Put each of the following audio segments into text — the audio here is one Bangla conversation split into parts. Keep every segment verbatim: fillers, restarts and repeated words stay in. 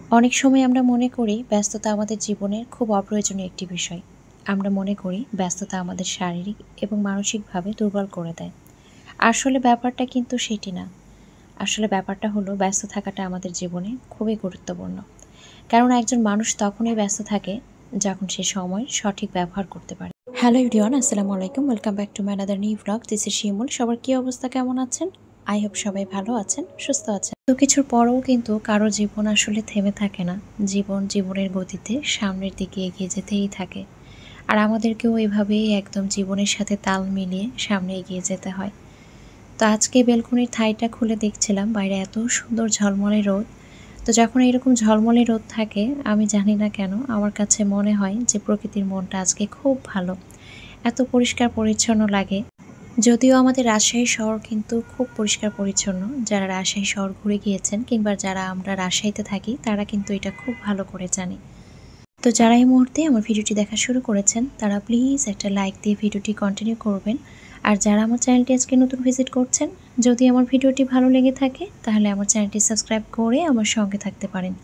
অনেক সময় আমরা মনে করি ব্যস্ততা আমাদের জীবনের খুব অপ্রয়োজনীয় একটি বিষয়। আমরা মনে করি ব্যস্ততা আমাদের শারীরিক এবং মানসিকভাবে দুর্বল করে দেয়। আসলে ব্যাপারটা কিন্তু সেটি না। আসলে ব্যাপারটা হলো ব্যস্ত থাকাটা আমাদের জীবনে খুবই গুরুত্বপূর্ণ। কারণ একজন মানুষ তখনই ব্যস্ত থাকে যখন সে সময় সঠিক ব্যবহার করতে পারে। হ্যালো এভরিওয়ান, আসসালামু আলাইকুম। Welcome back to my another new vlog. This is Shimul. সবার কী অবস্থা, কেমন আছেন? আই হোপ সবাই ভালো আছেন, সুস্থ আছেন। তো কিছুর পরেও কিন্তু কারো জীবন আসলে থেমে থাকে না। জীবন জীবনের গতিতে সামনের দিকে এগিয়ে যেতেই থাকে। আর আমাদেরকেও এভাবেই একদম জীবনের সাথে তাল মিলিয়ে সামনে এগিয়ে যেতে হয়। তো আজকে বেলকনির থাইটা খুলে দেখছিলাম, বাইরে এত সুন্দর ঝলমলে রোদ। তো যখন এরকম ঝলমলে রোদ থাকে, আমি জানি না কেন আমার কাছে মনে হয় যে প্রকৃতির মনটা আজকে খুব ভালো। এত পরিষ্কার পরিচ্ছন্ন লাগে। যদিও আমাদের রাজশাহী শহর কিন্তু খুব পরিষ্কার পরিচ্ছন্ন। যারা রাজশাহী শহর ঘুরে গিয়েছেন কিংবা যারা আমরা রাজশাহীতে থাকি, তারা কিন্তু এটা খুব ভালো করে জানে। তো যারা এই মুহূর্তে আমার ভিডিওটি দেখা শুরু করেছেন, তারা প্লিজ একটা লাইক দিয়ে ভিডিওটি কন্টিনিউ করবেন। আর যারা আমার চ্যানেলটি আজকে নতুন ভিজিট করছেন, যদি আমার ভিডিওটি ভালো লেগে থাকে তাহলে আমার চ্যানেলটি সাবস্ক্রাইব করে আমার সঙ্গে থাকতে পারেন।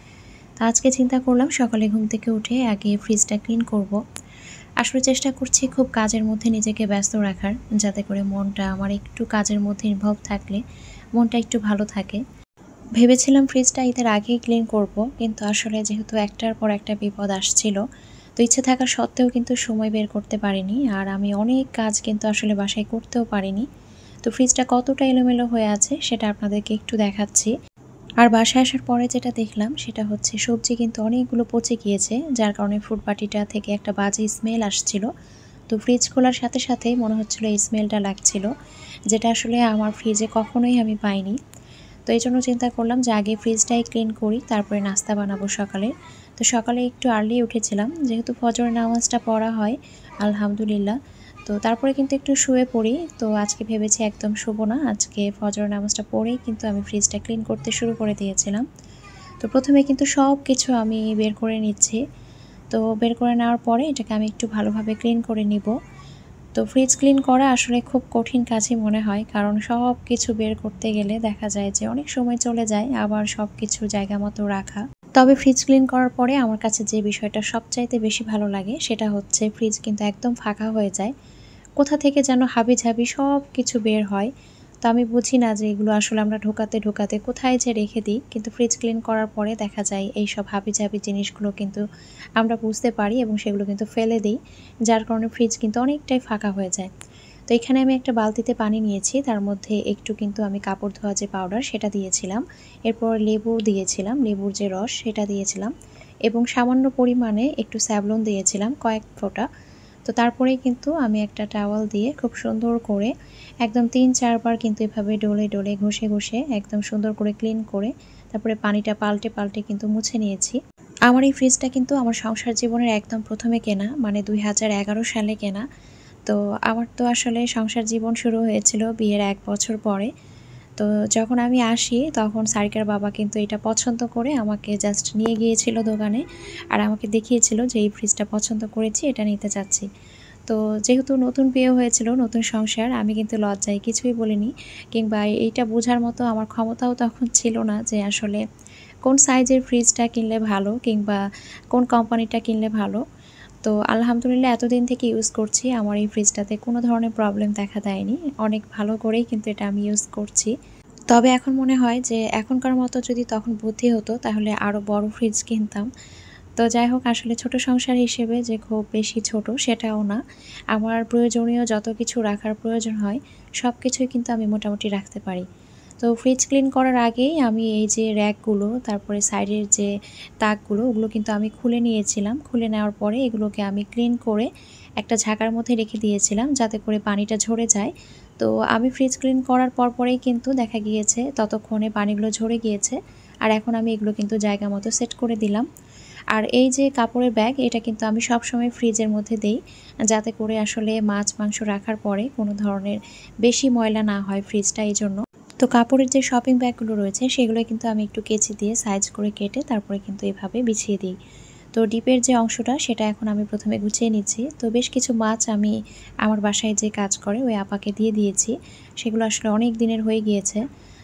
তো আজকে চিন্তা করলাম সকালে ঘুম থেকে উঠে আগে ফ্রিজটা ক্লিন করব। আসলে চেষ্টা করছি খুব কাজের মধ্যে নিজেকে ব্যস্ত রাখার, যাতে করে মনটা আমার একটু কাজের মধ্যে ইনভলভ থাকলে মনটা একটু ভালো থাকে। ভেবেছিলাম ফ্রিজটা ঈদের আগেই ক্লিন করব, কিন্তু আসলে যেহেতু একটার পর একটা বিপদ আসছিল, তো ইচ্ছে থাকা সত্ত্বেও কিন্তু সময় বের করতে পারিনি। আর আমি অনেক কাজ কিন্তু আসলে বাসায় করতেও পারিনি। তো ফ্রিজটা কতটা এলোমেলো হয়ে আছে সেটা আপনাদেরকে একটু দেখাচ্ছি। আর বাসায় আসার পরে যেটা দেখলাম সেটা হচ্ছে সবজি কিন্তু অনেকগুলো পচে গিয়েছে, যার কারণে ফ্রুট বাটিটা থেকে একটা বাজে স্মেল আসছিল। তো ফ্রিজ খোলার সাথে সাথেই মনে হচ্ছিলো এই স্মেলটা লাগছিল, যেটা আসলে আমার ফ্রিজে কখনোই আমি পাইনি। তো এই জন্য চিন্তা করলাম যে আগে ফ্রিজটাই ক্লিন করি, তারপরে নাস্তা বানাবো সকালে। তো সকালে একটু আর্লি উঠেছিলাম, যেহেতু ফজরের নামাজটা পড়া হয় আলহামদুলিল্লাহ। তো তারপরে কিন্তু একটু শুয়ে পড়ি। তো আজকে ভেবেছি একদম শুবো না, আজকে ফজরের নামাজটা পড়েই কিন্তু আমি ফ্রিজটা ক্লিন করতে শুরু করে দিয়েছিলাম। তো প্রথমে কিন্তু সব কিছু আমি বের করে নিচ্ছি। তো বের করে নেওয়ার পরে এটাকে আমি একটু ভালোভাবে ক্লিন করে নিব। তো ফ্রিজ ক্লিন করা আসলে খুব কঠিন কাজই মনে হয়, কারণ সব কিছু বের করতে গেলে দেখা যায় যে অনেক সময় চলে যায় আবার সব কিছু জায়গা মতো রাখা। তবে ফ্রিজ ক্লিন করার পরে আমার কাছে যে বিষয়টা সবচাইতে বেশি ভালো লাগে সেটা হচ্ছে ফ্রিজ কিন্তু একদম ফাঁকা হয়ে যায়। কোথা থেকে যেন হাবিজাবি সব কিছু বের হয়। তো আমি বুঝি না যে এগুলো আসলে আমরা ঢোকাতে ঢোকাতে কোথায় যে রেখে দিই, কিন্তু ফ্রিজ ক্লিন করার পরে দেখা যায় এই সব হাবিজাবি জিনিসগুলো কিন্তু আমরা বুঝতে পারি এবং সেগুলো কিন্তু ফেলে দিই, যার কারণে ফ্রিজ কিন্তু অনেকটাই ফাঁকা হয়ে যায়। তো এখানে আমি একটা বালতিতে পানি নিয়েছি, তার মধ্যে একটু কিন্তু আমি কাপড় ধোয়া যে পাউডার সেটা দিয়েছিলাম, এরপর লেবু দিয়েছিলাম, লেবুর যে রস সেটা দিয়েছিলাম, এবং সামান্য পরিমাণে একটু স্যাভলন দিয়েছিলাম কয়েক ফোঁটা। তো তারপরেই কিন্তু আমি একটা টাওয়াল দিয়ে খুব সুন্দর করে একদম তিন চারবার কিন্তু এভাবে ডলে ডলে ঘষে ঘষে একদম সুন্দর করে ক্লিন করে তারপরে পানিটা পাল্টে পাল্টে কিন্তু মুছে নিয়েছি। আমার এই ফ্রিজটা কিন্তু আমার সংসার জীবনের একদম প্রথমে কেনা, মানে দুই হাজার এগারো সালে কেনা। তো আমার তো আসলে সংসার জীবন শুরু হয়েছিল বিয়ের এক বছর পরে। তো যখন আমি আসি তখন সারিকার বাবা কিন্তু এটা পছন্দ করে আমাকে জাস্ট নিয়ে গিয়েছিল দোকানে, আর আমাকে দেখিয়েছিল যে এই ফ্রিজটা পছন্দ করেছি, এটা নিতে চাচ্ছি। তো যেহেতু নতুন বিয়ে হয়েছিল, নতুন সংসার, আমি কিন্তু লজ্জায় কিছুই বলিনি, কিংবা এইটা বোঝার মতো আমার ক্ষমতাও তখন ছিল না যে আসলে কোন সাইজের ফ্রিজটা কিনলে ভালো কিংবা কোন কোম্পানিটা কিনলে ভালো। তো আলহামদুলিল্লাহ এতদিন থেকে ইউজ করছি, আমার এই ফ্রিজটাতে কোনো ধরনের প্রবলেম দেখা দেয়নি, অনেক ভালো করেই কিন্তু এটা আমি ইউজ করছি। তবে এখন মনে হয় যে এখনকার মতো যদি তখন বুদ্ধি হতো তাহলে আরও বড় ফ্রিজ কিনতাম। তো যাই হোক, আসলে ছোট সংসার হিসেবে যে খুব বেশি ছোট সেটাও না, আমার প্রয়োজনীয় যত কিছু রাখার প্রয়োজন হয় সব কিছুই কিন্তু আমি মোটামুটি রাখতে পারি। তো ফ্রিজ ক্লিন করার আগেই আমি এই যে র্যাকগুলো, তারপরে সাইডের যে তাকগুলো, ওগুলো কিন্তু আমি খুলে নিয়েছিলাম। খুলে নেওয়ার পরে এগুলোকে আমি ক্লিন করে একটা ঝাঁকার মধ্যে রেখে দিয়েছিলাম যাতে করে পানিটা ঝরে যায়। তো আমি ফ্রিজ ক্লিন করার পর পরেই কিন্তু দেখা গিয়েছে ততক্ষণে পানিগুলো ঝরে গিয়েছে, আর এখন আমি এগুলো কিন্তু জায়গা মতো সেট করে দিলাম। আর এই যে কাপড়ের ব্যাগ, এটা কিন্তু আমি সব সময় ফ্রিজের মধ্যে দেই, যাতে করে আসলে মাছ মাংস রাখার পরে কোনো ধরনের বেশি ময়লা না হয় ফ্রিজটা, এই জন্য। তো কাপড়ের যে শপিং ব্যাগগুলো রয়েছে সেগুলো কিন্তু আমি একটু কেচি দিয়ে সাইজ করে কেটে তারপরে কিন্তু এভাবে বিছিয়ে দিই। তো ডিপের যে অংশটা সেটা এখন আমি প্রথমে গুছিয়ে নিচ্ছি। তো বেশ কিছু মাছ আমি আমার বাসায় যে কাজ করে ওই আপাকে দিয়ে দিয়েছি, সেগুলো আসলে অনেক দিনের হয়ে গিয়েছে।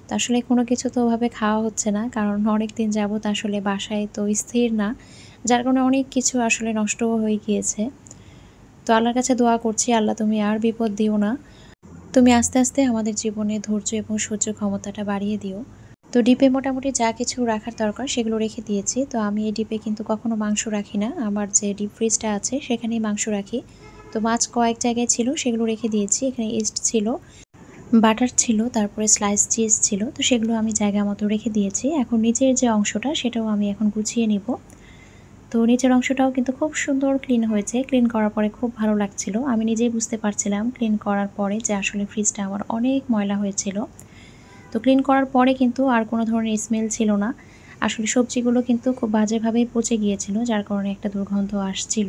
তো আসলে কোনো কিছু তো ওভাবে খাওয়া হচ্ছে না, কারণ অনেক দিন যাবত আসলে বাসায় তো স্থির না, যার কারণে অনেক কিছু আসলে নষ্টও হয়ে গিয়েছে। তো আল্লাহর কাছে দোয়া করছি, আল্লাহ তুমি আর বিপদ দিও না, তুমি আস্তে আস্তে আমাদের জীবনে ধৈর্য এবং সহ্য ক্ষমতাটা বাড়িয়ে দিও। তো ডিপে মোটামুটি যা কিছু রাখার দরকার সেগুলো রেখে দিয়েছি। তো আমি এই ডিপে কিন্তু কখনো মাংস রাখি না, আমার যে ডিপ ফ্রিজটা আছে সেখানেই মাংস রাখি। তো মাছ কয়েক জায়গায় ছিল, সেগুলো রেখে দিয়েছি। এখানে ইস্ট ছিল, বাটার ছিল, তারপরে স্লাইস চিজ ছিল, তো সেগুলো আমি জায়গা মতো রেখে দিয়েছি। এখন নিচের যে অংশটা সেটাও আমি এখন গুছিয়ে নিব। তো নিচের অংশটাও কিন্তু খুব সুন্দর ক্লিন হয়েছে, ক্লিন করার পরে খুব ভালো লাগছিল। আমি নিজেই বুঝতে পারছিলাম ক্লিন করার পরে যে আসলে ফ্রিজটা আমার অনেক ময়লা হয়েছিল। তো ক্লিন করার পরে কিন্তু আর কোনো ধরনের স্মেল ছিল না, আসলে সবজিগুলো কিন্তু খুব বাজেভাবেই পচে গিয়েছিল, যার কারণে একটা দুর্গন্ধ আসছিল।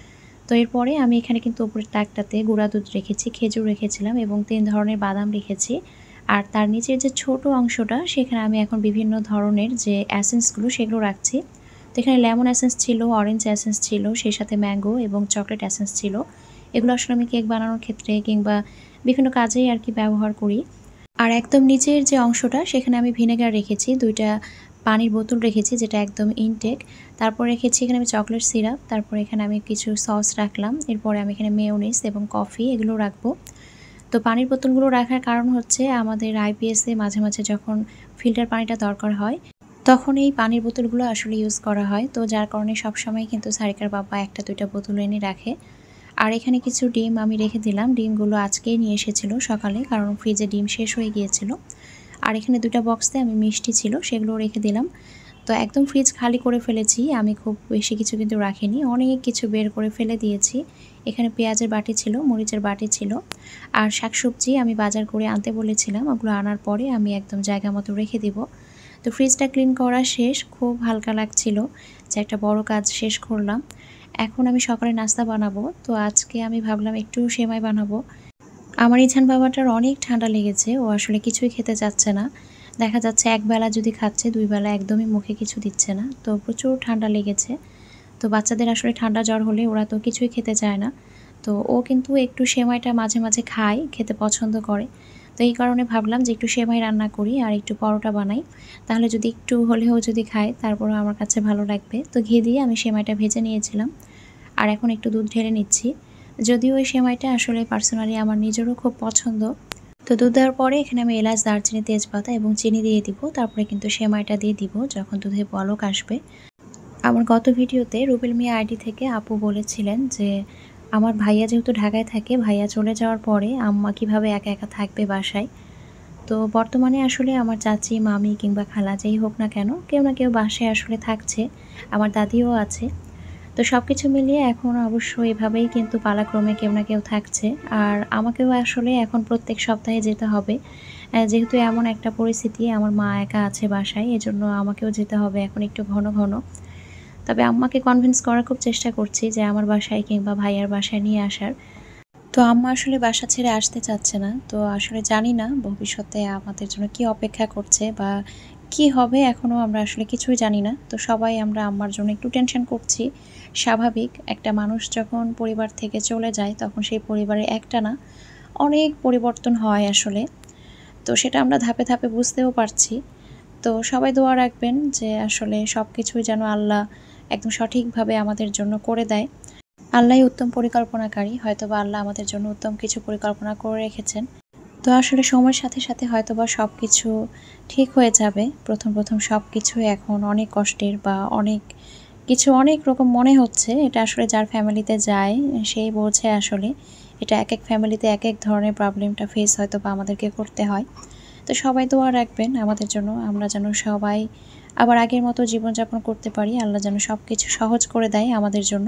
তো এরপরে আমি এখানে কিন্তু উপরের তাকটাতে গুঁড়া দুধ রেখেছি, খেজুর রেখেছিলাম এবং তিন ধরনের বাদাম রেখেছি। আর তার নিচের যে ছোট অংশটা সেখানে আমি এখন বিভিন্ন ধরনের যে অ্যাসেন্সগুলো সেগুলো রাখছি। তো এখানে লেমন অ্যাসেন্স ছিল, অরেঞ্জ অ্যাসেন্স ছিল, সেই সাথে ম্যাঙ্গো এবং চকলেট অ্যাসেন্স ছিল। এগুলো আসলে আমি কেক বানানোর ক্ষেত্রে কিংবা বিভিন্ন কাজেই আর কি ব্যবহার করি। আর একদম নিচের যে অংশটা সেখানে আমি ভিনেগার রেখেছি, দুইটা পানির বোতল রেখেছি যেটা একদম ইনটেক। তারপর রেখেছি এখানে আমি চকলেট সিরাপ, তারপর এখানে আমি কিছু সস রাখলাম, এরপরে আমি এখানে মেয়োনিজ এবং কফি এগুলো রাখবো। তো পানির বোতলগুলো রাখার কারণ হচ্ছে আমাদের আইপিএসে মাঝে মাঝে যখন ফিল্টার পানিটা দরকার হয় তখন এই পানির বোতলগুলো আসলে ইউজ করা হয়। তো যার কারণে সবসময় কিন্তু সারিকার বাবা একটা দুইটা বোতল এনে রাখে। আর এখানে কিছু ডিম আমি রেখে দিলাম, ডিমগুলো আজকেই নিয়ে এসেছিলো সকালে, কারণ ফ্রিজে ডিম শেষ হয়ে গিয়েছিল। আর এখানে দুটা বক্সে আমি মিষ্টি ছিল সেগুলো রেখে দিলাম। তো একদম ফ্রিজ খালি করে ফেলেছি, আমি খুব বেশি কিছু কিন্তু রাখিনি, অনেক কিছু বের করে ফেলে দিয়েছি। এখানে পেঁয়াজের বাটি ছিল, মরিচের বাটি ছিল, আর শাকসবজি আমি বাজার করে আনতে বলেছিলাম, ওগুলো আনার পরে আমি একদম জায়গা মতো রেখে দিব। তো ফ্রিজটা ক্লিন করা শেষ, খুব হালকা লাগছিল যে একটা বড় কাজ শেষ করলাম। এখন আমি সকালে নাস্তা বানাবো, তো আজকে আমি ভাবলাম একটু সেমাই বানাবো। আমার ইছান বাবাটার অনেক ঠান্ডা লেগেছে, ও আসলে কিছুই খেতে চাচ্ছে না, দেখা যাচ্ছে একবেলা যদি খাচ্ছে দুই বেলা একদমই মুখে কিছু দিচ্ছে না, তো প্রচুর ঠান্ডা লেগেছে। তো বাচ্চাদের আসলে ঠান্ডা জ্বর হলে ওরা তো কিছুই খেতে চায় না, তো ও কিন্তু একটু সেমাইটা মাঝে মাঝে খায়, খেতে পছন্দ করে। তো এই কারণে ভাবলাম যে একটু সেমাই রান্না করি আর একটু পরোটা বানাই, তাহলে যদি একটু হলেও যদি খায় তারপরেও আমার কাছে ভালো লাগবে। তো ঘি দিয়ে আমি সেমাইটা ভেজে নিয়েছিলাম, আর এখন একটু দুধ ঢেলে নিচ্ছি। যদিও এই সেমাইটা আসলে পার্সোনালি আমার নিজেরও খুব পছন্দ। তো দুধ দেওয়ার পরে এখানে আমি এলাচ, দারচিনি, তেজপাতা এবং চিনি দিয়ে দিব, তারপরে কিন্তু সেমাইটা দিয়ে দিব যখন দুধে বলক আসবে। আমার গত ভিডিওতে রুবেল মিয়া আইডি থেকে আপু বলেছিলেন যে আমার ভাইয়া যেহেতু ঢাকায় থাকে, ভাইয়া চলে যাওয়ার পরে আম্মা কিভাবে একা একা থাকবে বাসায়। তো বর্তমানে আসলে আমার চাচি, মামি কিংবা খালা যেই হোক না কেন, কেউ না কেউ বাসায় আসলে থাকছে, আমার দাদিও আছে। তো সব কিছু মিলিয়ে এখন অবশ্য এভাবেই কিন্তু পালাক্রমে কেউ না কেউ থাকছে। আর আমাকেও আসলে এখন প্রত্যেক সপ্তাহে যেতে হবে, যেহেতু এমন একটা পরিস্থিতি আমার মা একা আছে বাসায়, এজন্য আমাকেও যেতে হবে এখন একটু ঘন ঘন। তবে আম্মাকে কনভিন্স করার খুব চেষ্টা করছি যে আমার বাসায় কিংবা ভাইয়ার বাসায় নিয়ে আসার। তো আম্মা আসলে বাসা ছেড়ে আসতে চাচ্ছে না, তো আসলে জানি না ভবিষ্যতে আমাদের জন্য কি অপেক্ষা করছে বা কি হবে, এখনও আমরা আসলে কিছুই জানি না। তো সবাই আমরা আম্মার জন্য একটু টেনশন করছি, স্বাভাবিক। একটা মানুষ যখন পরিবার থেকে চলে যায় তখন সেই পরিবারে একটা না অনেক পরিবর্তন হয় আসলে, তো সেটা আমরা ধাপে ধাপে বুঝতেও পারছি। তো সবাই দোয়া রাখবেন যে আসলে সব কিছুই যেন আল্লাহ একদম সঠিকভাবে আমাদের জন্য করে দেয়। আল্লাহই উত্তম পরিকল্পনাকারী, হয়তোবা আল্লাহ আমাদের জন্য উত্তম কিছু পরিকল্পনা করে রেখেছেন। তো আসলে সময়ের সাথে সাথে হয়তোবা সব কিছু ঠিক হয়ে যাবে। প্রথম প্রথম সব কিছু এখন অনেক কষ্টের বা অনেক কিছু অনেক রকম মনে হচ্ছে, এটা আসলে যার ফ্যামিলিতে যায় সেই বোঝে আসলে এটা এক এক ফ্যামিলিতে এক এক ধরনের প্রবলেমটা ফেস হয়তো বা আমাদেরকে করতে হয়। তো সবাই দোয়া রাখবেন আমাদের জন্য, আমরা যেন সবাই আবার আগের মতো জীবনযাপন করতে পারি, আল্লাহ যেন সব কিছু সহজ করে দেয় আমাদের জন্য।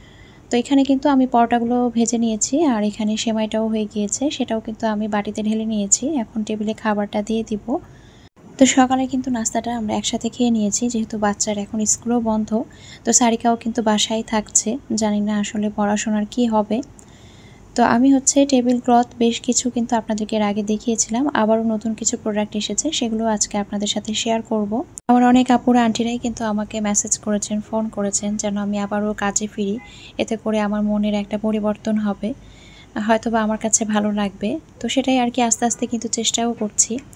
তো এখানে কিন্তু আমি পরোটাগুলো ভেজে নিয়েছি, আর এখানে সেমাইটাও হয়ে গিয়েছে, সেটাও কিন্তু আমি বাটিতে ঢেলে নিয়েছি। এখন টেবিলে খাবারটা দিয়ে দিব। তো সকালে কিন্তু নাস্তাটা আমরা একসাথে খেয়ে নিয়েছি, যেহেতু বাচ্চার এখন স্কুলও বন্ধ। তো সারিকাও কিন্তু বাসায় থাকছে, জানি না আসলে পড়াশোনার কি হবে। তো আমি হচ্ছে টেবিল ক্লথ বেশ কিছু কিন্তু আপনাদেরকে এর আগে দেখিয়েছিলাম, আবারও নতুন কিছু প্রোডাক্ট এসেছে, সেগুলো আজকে আপনাদের সাথে শেয়ার করব। আমার অনেক আপুরা আন্টিরাই কিন্তু আমাকে মেসেজ করেছেন, ফোন করেছেন যেন আমি আবারও কাজে ফিরি, এতে করে আমার মনের একটা পরিবর্তন হবে, হয়তোবা আমার কাছে ভালো লাগবে। তো সেটাই আর কি আস্তে আস্তে কিন্তু চেষ্টাও করছি।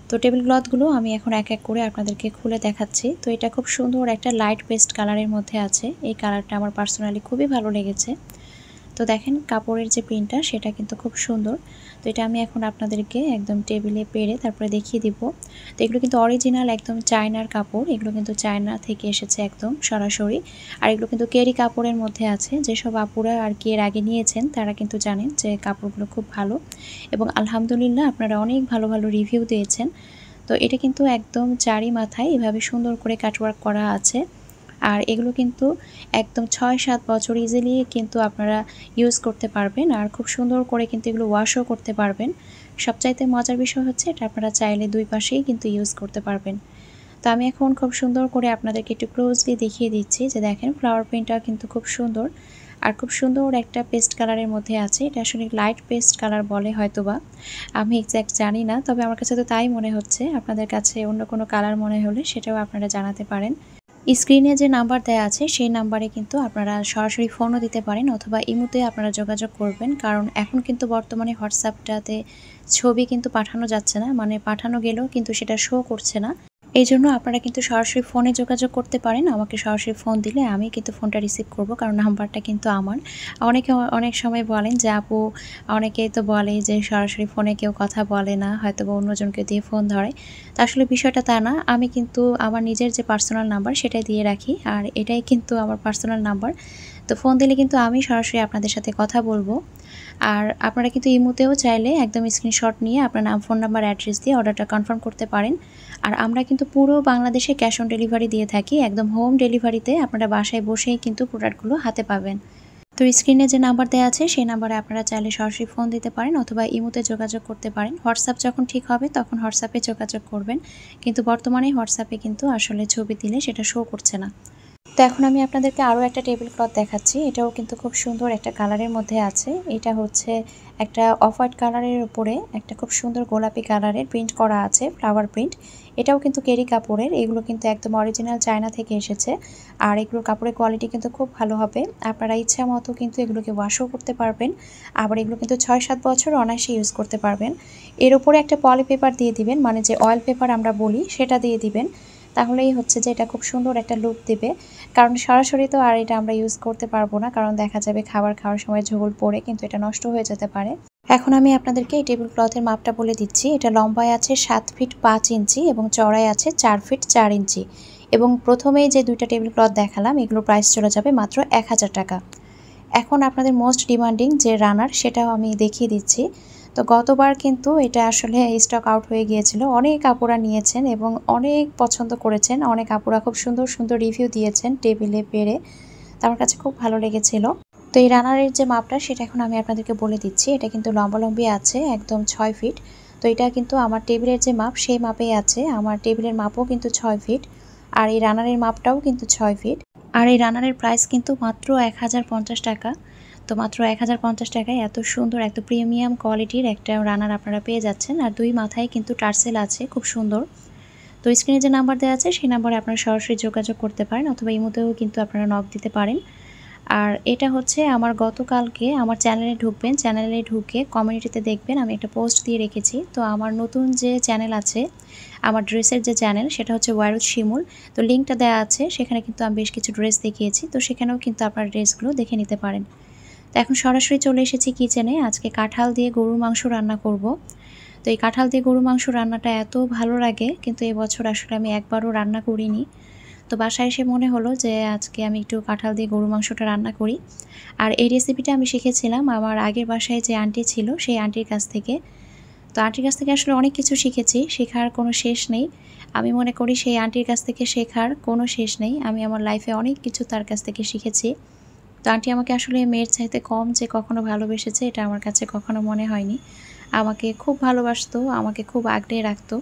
তো টেবিল ক্লথগুলো আমি এখন এক এক করে আপনাদেরকে খুলে দেখাচ্ছি। তো এটা খুব সুন্দর একটা লাইট পেস্ট কালারের মধ্যে আছে। এই কালারটা আমার পার্সোনালি খুবই ভালো লেগেছে। তো দেখেন কাপড়ের যে প্রিন্টটা সেটা কিন্তু খুব সুন্দর। তো এটা আমি এখন আপনাদেরকে একদম টেবিলে পেরে তারপরে দেখিয়ে দিব। তো এগুলো কিন্তু অরিজিনাল একদম চায়নার কাপড়, এগুলো কিন্তু চায়না থেকে এসেছে একদম সরাসরি। আর এগুলো কিন্তু কেরি কাপড়ের মধ্যে আছে। যেসব আপুরা আর কি এর আগে নিয়েছেন তারা কিন্তু জানেন যে কাপড়গুলো খুব ভালো এবং আলহামদুলিল্লাহ আপনারা অনেক ভালো ভালো রিভিউ দিয়েছেন। তো এটা কিন্তু একদম চারি মাথায় এভাবে সুন্দর করে কাটওয়ার্ক করা আছে। আর এগুলো কিন্তু একদম ছয় সাত বছর ইজিলি কিন্তু আপনারা ইউজ করতে পারবেন আর খুব সুন্দর করে কিন্তু এগুলো ওয়াশও করতে পারবেন। সবচাইতে মজার বিষয় হচ্ছে এটা আপনারা চাইলে দুই পাশেই কিন্তু ইউজ করতে পারবেন। তো আমি এখন খুব সুন্দর করে আপনাদেরকে একটু ক্লোজলি দেখিয়ে দিচ্ছি যে দেখেন ফ্লাওয়ার প্রিন্টটা কিন্তু খুব সুন্দর আর খুব সুন্দর একটা পেস্ট কালারের মধ্যে আছে। এটা আসলে লাইট পেস্ট কালার বলে হয়তোবা, আমি এক্স্যাক্ট জানি না, তবে আমার কাছে তো তাই মনে হচ্ছে। আপনাদের কাছে অন্য কোনো কালার মনে হলে সেটাও আপনারা জানাতে পারেন। স্ক্রিনে যে নাম্বার দেয়া আছে সেই নাম্বারে কিন্তু আপনারা সরাসরি ফোনও দিতে পারেন অথবা ইমোতে আপনারা যোগাযোগ করবেন, কারণ এখন কিন্তু বর্তমানে হোয়াটসঅ্যাপটাতে ছবি কিন্তু পাঠানো যাচ্ছে না, মানে পাঠানো গেলেও কিন্তু সেটা শো করছে না। এই জন্য আপনারা কিন্তু সরাসরি ফোনে যোগাযোগ করতে পারেন। আমাকে সরাসরি ফোন দিলে আমি কিন্তু ফোনটা রিসিভ করব, কারণ নাম্বারটা কিন্তু আমার। অনেকে অনেক সময় বলেন যে আপু, অনেকেই তো বলে যে সরাসরি ফোনে কেউ কথা বলে না, হয়তো বা অন্যজনকে দিয়ে ফোন ধরে। তা আসলে বিষয়টা তা না, আমি কিন্তু আমার নিজের যে পার্সোনাল নাম্বার সেটাই দিয়ে রাখি আর এটাই কিন্তু আমার পার্সোনাল নাম্বার। তো ফোন দিলে কিন্তু আমি সরাসরি আপনাদের সাথে কথা বলবো। আর আপনারা কিন্তু ইমোতেও চাইলে একদম স্ক্রিনশট নিয়ে আপনার নাম, ফোন নাম্বার, অ্যাড্রেস দিয়ে অর্ডারটা কনফার্ম করতে পারেন। আর আমরা কিন্তু পুরো বাংলাদেশে ক্যাশ অন ডেলিভারি দিয়ে থাকি, একদম হোম ডেলিভারিতে আপনারা বাসায় বসেই কিন্তু প্রোডাক্টগুলো হাতে পাবেন। তো স্ক্রিনে যে নাম্বার দেওয়া আছে সেই নাম্বারে আপনারা চাইলে সরাসরি ফোন দিতে পারেন অথবা ইমোতে যোগাযোগ করতে পারেন। হোয়াটসঅ্যাপ যখন ঠিক হবে তখন হোয়াটসঅ্যাপে যোগাযোগ করবেন, কিন্তু বর্তমানে হোয়াটসঅ্যাপে কিন্তু আসলে ছবি দিলে সেটা শো করছে না। তো এখন আমি আপনাদেরকে আরও একটা টেবিল ক্লথ দেখাচ্ছি। এটাও কিন্তু খুব সুন্দর একটা কালারের মধ্যে আছে। এটা হচ্ছে একটা অফ হোয়াইট কালারের উপরে একটা খুব সুন্দর গোলাপি কালারের প্রিন্ট করা আছে, ফ্লাওয়ার প্রিন্ট। এটাও কিন্তু কেরি কাপড়ের, এগুলো কিন্তু একদম অরিজিনাল চায়না থেকে এসেছে। আর এগুলোর কাপড়ের কোয়ালিটি কিন্তু খুব ভালো হবে। আপনারা ইচ্ছা মতো কিন্তু এগুলোকে ওয়াশও করতে পারবেন, আবার এগুলো কিন্তু ছয় সাত বছর অনায়াসে ইউজ করতে পারবেন। এর উপরে একটা পলি পেপার দিয়ে দিবেন, মানে যে অয়েল পেপার আমরা বলি সেটা দিয়ে দিবেন, তাহলেই হচ্ছে যে এটা খুব সুন্দর একটা লুক দেবে। কারণ সরাসরি তো আর এটা আমরা ইউজ করতে পারবো না, কারণ দেখা যাবে খাবার খাওয়ার সময় ঝোল পড়ে কিন্তু এটা নষ্ট হয়ে যেতে পারে। এখন আমি আপনাদেরকে এই টেবিল ক্লথের মাপটা বলে দিচ্ছি। এটা লম্বায় আছে সাত ফিট পাঁচ ইঞ্চি এবং চড়াই আছে চার ফিট চার ইঞ্চি। এবং প্রথমেই যে দুইটা টেবিল ক্লথ দেখালাম এগুলোর প্রাইস চলে যাবে মাত্র এক হাজার টাকা। এখন আপনাদের মোস্ট ডিমান্ডিং যে রানার সেটাও আমি দেখিয়ে দিচ্ছি। তো গতবার কিন্তু এটা আসলে স্টক আউট হয়ে গিয়েছিল, অনেক আপুরা নিয়েছেন এবং অনেক পছন্দ করেছেন। অনেক আপুরা খুব সুন্দর সুন্দর রিভিউ দিয়েছেন টেবিলে পেরে, তো আমার কাছে খুব ভালো লেগেছিল। তো এই রানারের যে মাপটা সেটা এখন আমি আপনাদেরকে বলে দিচ্ছি। এটা কিন্তু লম্বালম্বি আছে একদম ছয় ফিট। তো এটা কিন্তু আমার টেবিলের যে মাপ সেই মাপেই আছে, আমার টেবিলের মাপও কিন্তু ছয় ফিট আর এই রানারের মাপটাও কিন্তু ছয় ফিট। আর এই রানারের প্রাইস কিন্তু মাত্র এক হাজার পঞ্চাশ টাকা। তো মাত্র এক হাজার পঞ্চাশ টাকায় এত সুন্দর এত প্রিমিয়াম কোয়ালিটির একটা রানার আপনারা পেয়ে যাচ্ছেন। আর দুই মাথায় কিন্তু টার্সেল আছে খুব সুন্দর। তো স্ক্রিনে যে নাম্বার দেওয়া আছে সেই নাম্বারে আপনারা সরাসরি যোগাযোগ করতে পারেন অথবা ইমোতেও কিন্তু আপনারা নক দিতে পারেন। আর এটা হচ্ছে আমার গতকালকে আমার চ্যানেলে ঢুকবেন, চ্যানেলে ঢুকে কমিউনিটিতে দেখবেন আমি একটা পোস্ট দিয়ে রেখেছি। তো আমার নতুন যে চ্যানেল আছে, আমার ড্রেসের যে চ্যানেল সেটা হচ্ছে ওয়ারুদ শিমুল। তো লিঙ্কটা দেওয়া আছে, সেখানে কিন্তু আমি বেশ কিছু ড্রেস দেখিয়েছি, তো সেখানেও কিন্তু আপনার ড্রেসগুলো দেখে নিতে পারেন। তো এখন সরাসরি চলে এসেছি কিচেনে। আজকে কাঁঠাল দিয়ে গরুর মাংস রান্না করব। তো এই কাঁঠাল দিয়ে গরুর মাংস রান্নাটা এত ভালো লাগে, কিন্তু এবছর আসলে আমি একবারও রান্না করিনি। তো বাসায় এসে মনে হলো যে আজকে আমি একটু কাঁঠাল দিয়ে গরুর মাংসটা রান্না করি। আর এই রেসিপিটা আমি শিখেছিলাম আমার আগের বাসায় যে আন্টি ছিল সেই আন্টির কাছ থেকে। তো আন্টির কাছ থেকে আসলে অনেক কিছু শিখেছি, শেখার কোনো শেষ নেই। আমি মনে করি সেই আন্টির কাছ থেকে শেখার কোনো শেষ নেই। আমি আমার লাইফে অনেক কিছু তার কাছ থেকে শিখেছি। তো আন্টি আমাকে আসলে মেয়ের চাইতে কম যে কখনো ভালোবেসেছে এটা আমার কাছে কখনো মনে হয়নি। আমাকে খুব ভালোবাসতো, আমাকে খুব আগলে রাখতো।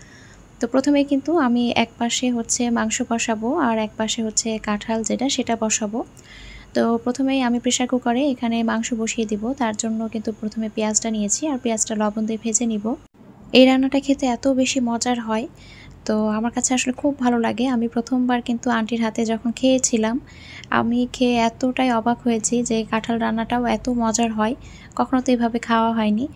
তো প্রথমে কিন্তু আমি এক পাশে হচ্ছে মাংস বসাবো আর এক পাশে হচ্ছে কাঁঠাল যেটা সেটা বসাবো। তো প্রথমেই আমি প্রেসার কুকারে এখানে মাংস বসিয়ে দিব। তার জন্য কিন্তু প্রথমে পেঁয়াজটা নিয়েছি আর পেঁয়াজটা লবণ দিয়ে ভেজে নিব। এই রান্নাটা খেতে এত বেশি মজার হয়, তো আমার কাছে আসলে খুব ভালো লাগে। আমি প্রথমবার কিন্তু আন্টির হাতে যখন খেয়েছিলাম, আমি খেয়ে এতটাই অবাক হয়েছি যে কাঁঠাল রান্নাটাও এত মজার হয়, কখনো তো এভাবে খাওয়া হয়নি।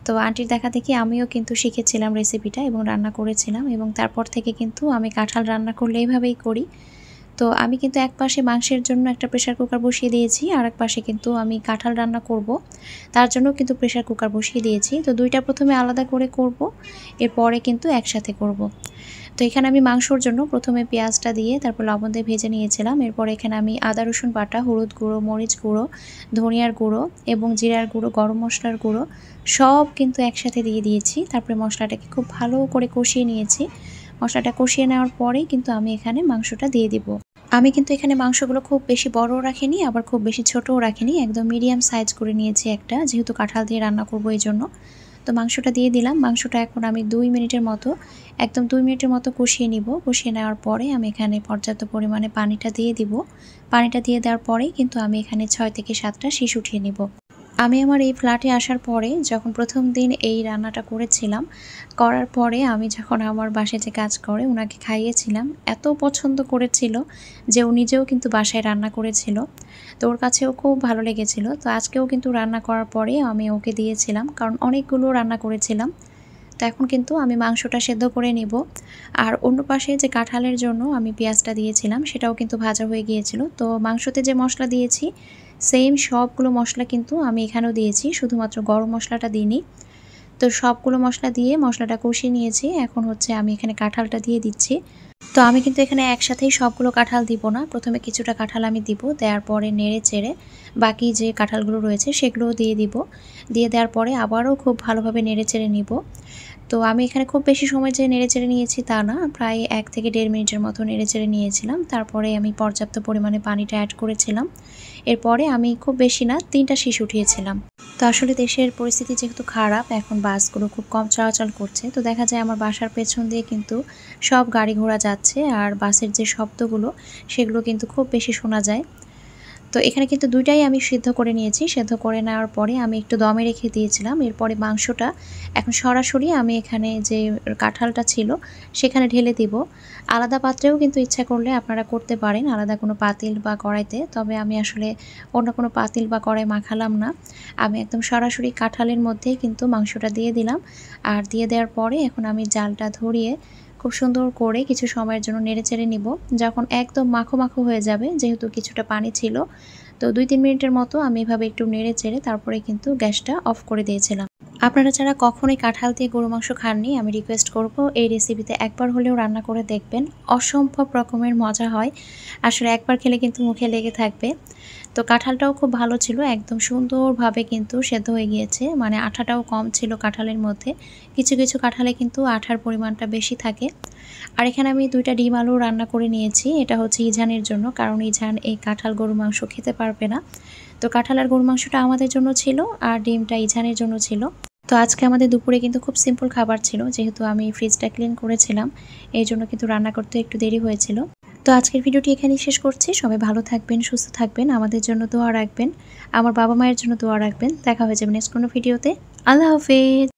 তো আন্টির দেখা দেখি আমিও কিন্তু শিখেছিলাম রেসিপিটা এবং রান্না করেছিলাম, এবং তারপর থেকে কিন্তু আমি কাঁঠাল রান্না করলে এইভাবেই করি। তো আমি কিন্তু এক পাশে মাংসের জন্য একটা প্রেসার কুকার বসিয়ে দিয়েছি, আর এক পাশে কিন্তু আমি কাঁঠাল রান্না করব, তার জন্য কিন্তু প্রেসার কুকার বসিয়ে দিয়েছি। তো দুইটা প্রথমে আলাদা করে করব, এরপরে কিন্তু একসাথে করব। তো এখানে আমি মাংসর জন্য প্রথমে পেঁয়াজটা দিয়ে তারপর লবণ দিয়ে ভেজে নিয়েছিলাম। এরপর এখানে আমি আদা রসুন বাটা, হলুদ গুঁড়ো, মরিচ গুঁড়ো, ধনিয়ার গুঁড়ো এবং জিরার গুঁড়ো, গরম মশলার গুঁড়ো সব কিন্তু একসাথে দিয়ে দিয়েছি। তারপরে মশলাটাকে খুব ভালো করে কষিয়ে নিয়েছি। মশলাটা কষিয়ে নেওয়ার পরেই কিন্তু আমি এখানে মাংসটা দিয়ে দিব। আমি কিন্তু এখানে মাংসগুলো খুব বেশি বড়ও রাখিনি, আবার খুব বেশি ছোটও রাখিনি, একদম মিডিয়াম সাইজ করে নিয়েছি একটা, যেহেতু কাঁঠাল দিয়ে রান্না করব এই জন্য। তো মাংসটা দিয়ে দিলাম। মাংসটা এখন আমি দুই মিনিটের মতো একদম দুই মিনিটের মতো কষিয়ে নিব। কষিয়ে নেওয়ার পরে আমি এখানে পর্যাপ্ত পরিমাণে পানিটা দিয়ে দিব। পানিটা দিয়ে দেওয়ার পরেই কিন্তু আমি এখানে ছয় থেকে সাতটা শীষ উঠিয়ে নিব। আমি আমার এই ফ্ল্যাটে আসার পরে যখন প্রথম দিন এই রান্নাটা করেছিলাম, করার পরে আমি যখন আমার বাসায় যে কাজ করে ওনাকে খাইয়েছিলাম, এত পছন্দ করেছিল যে ও নিজেও কিন্তু বাসায় রান্না করেছিল। তো ওর কাছেও খুব ভালো লেগেছিল। তো আজকেও কিন্তু রান্না করার পরে আমি ওকে দিয়েছিলাম, কারণ অনেকগুলো রান্না করেছিলাম। তো এখন কিন্তু আমি মাংসটা সেদ্ধ করে নিব। আর অন্য পাশে যে কাঁঠালের জন্য আমি পেঁয়াজটা দিয়েছিলাম সেটাও কিন্তু ভাজা হয়ে গিয়েছিল। তো মাংসতে যে মশলা দিয়েছি সেম সবগুলো মশলা কিন্তু আমি এখানেও দিয়েছি, শুধুমাত্র গরম মশলাটা দিইনি। তো সবগুলো মশলা দিয়ে মশলাটা কষিয়ে নিয়েছি। এখন হচ্ছে আমি এখানে কাঁঠালটা দিয়ে দিচ্ছি। তো আমি কিন্তু এখানে একসাথেই সবগুলো কাঁঠাল দিব না, প্রথমে কিছুটা কাঁঠাল আমি দিব, দেওয়ার পরে নেড়ে চেড়ে বাকি যে কাঁঠালগুলো রয়েছে সেগুলোও দিয়ে দিব। দিয়ে দেওয়ার পরে আবারও খুব ভালোভাবে নেড়ে চেড়ে নিব। তো আমি এখানে খুব বেশি সময় যে নেড়ে চেড়ে নিয়েছি তা না, প্রায় এক থেকে দেড় মিনিটের মতো নেড়ে চেড়ে নিয়েছিলাম। তারপরে আমি পর্যাপ্ত পরিমাণে পানিটা অ্যাড করেছিলাম। এরপরে আমি খুব বেশি না তিনটা শীষ উঠিয়েছিলাম। তো আসলে দেশের পরিস্থিতি যেহেতু খারাপ, এখন বাসগুলো খুব কম চলাচল করছে। তো দেখা যায় আমার বাসার পেছন দিয়ে কিন্তু সব গাড়ি ঘোড়া যাচ্ছে, আর বাসের যে শব্দগুলো সেগুলো কিন্তু খুব বেশি শোনা যায়। তো এখানে কিন্তু দুইটাই আমি সিদ্ধ করে নিয়েছি। সিদ্ধ করে নেওয়ার পরে আমি একটু দমে রেখে দিয়েছিলাম। এরপরে মাংসটা এখন সরাসরি আমি এখানে যে কাঁঠালটা ছিল সেখানে ঢেলে দিব। আলাদা পাত্রেও কিন্তু ইচ্ছা করলে আপনারা করতে পারেন, আলাদা কোনো পাতিল বা কড়াইতে। তবে আমি আসলে অন্য কোনো পাতিল বা কড়াই মাখালাম না, আমি একদম সরাসরি কাঁঠালের মধ্যেই কিন্তু মাংসটা দিয়ে দিলাম। আর দিয়ে দেওয়ার পরে এখন আমি জালটা ধরিয়ে খুব সুন্দর করে কিছু সময়ের জন্য নেড়ে চেড়ে নিব। যখন একদম মাখো মাখো হয়ে যাবে, যেহেতু কিছুটা পানি ছিল, তো দুই তিন মিনিটের মতো আমি এভাবে একটু নেড়ে চেড়ে তারপরে কিন্তু গ্যাসটা অফ করে দিয়েছিলাম। আপনারা যারা কখনোই কাঁঠাল দিয়ে গরু মাংস খাননি, আমি রিকোয়েস্ট করব এই রেসিপিতে একবার হলেও রান্না করে দেখবেন। অসম্ভব রকমের মজা হয়, আসলে একবার খেলে কিন্তু মুখে লেগে থাকবে। তো কাঁঠালটাও খুব ভালো ছিল, একদম সুন্দরভাবে কিন্তু সেদ্ধ হয়ে গিয়েছে, মানে আঠাটাও কম ছিল কাঁঠালের মধ্যে। কিছু কিছু কাঁঠালে কিন্তু আঠার পরিমাণটা বেশি থাকে। আর এখানে আমি দুইটা ডিম আলু রান্না করে নিয়েছি, এটা হচ্ছে ইজানের জন্য, কারণ ইজান এই কাঁঠাল গরু মাংস খেতে পারবে না। তো কাঁঠাল আর গরু মাংসটা আমাদের জন্য ছিল, আর ডিমটা ইজানের জন্য ছিল। তো আজকে আমাদের দুপুরে কিন্তু খুব সিম্পল খাবার ছিল, যেহেতু আমি ফ্রিজটা ক্লিন করেছিলাম এই জন্য কিন্তু রান্না করতে একটু দেরি হয়েছিল। তো আজকের ভিডিওটি এখানেই শেষ করছি। সবাই ভালো থাকবেন, সুস্থ থাকবেন, আমাদের জন্য দোয়া রাখবেন, আমার বাবা মায়ের জন্য দোয়া রাখবেন। দেখা হয়ে যাবে নেক্সট কোনো ভিডিওতে। আল্লাহ হাফেজ।